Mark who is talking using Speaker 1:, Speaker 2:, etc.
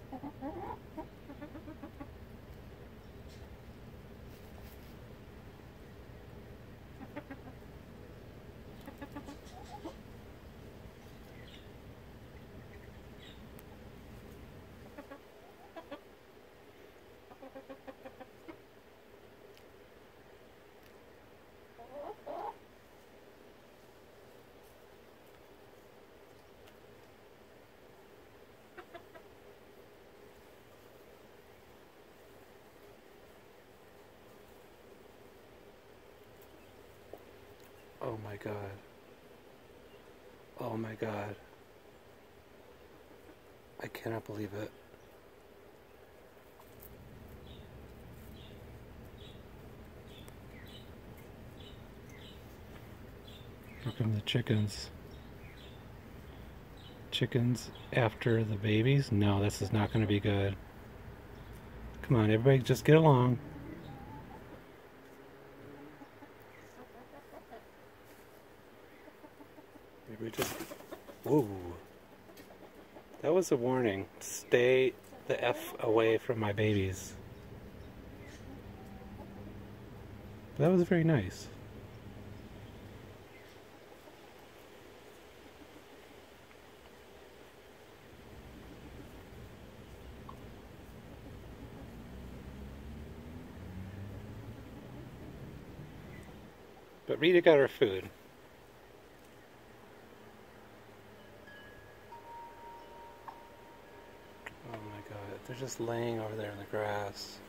Speaker 1: Oh my god. Oh my god. I cannot believe it. Here come the chickens. Chickens after the babies? No, this is not going to be good. Come on, everybody just get along. Maybe just... Ooh. That was a warning. Stay the F away from my babies. That was very nice. But Rita got her food. Oh my god, they're just laying over there in the grass.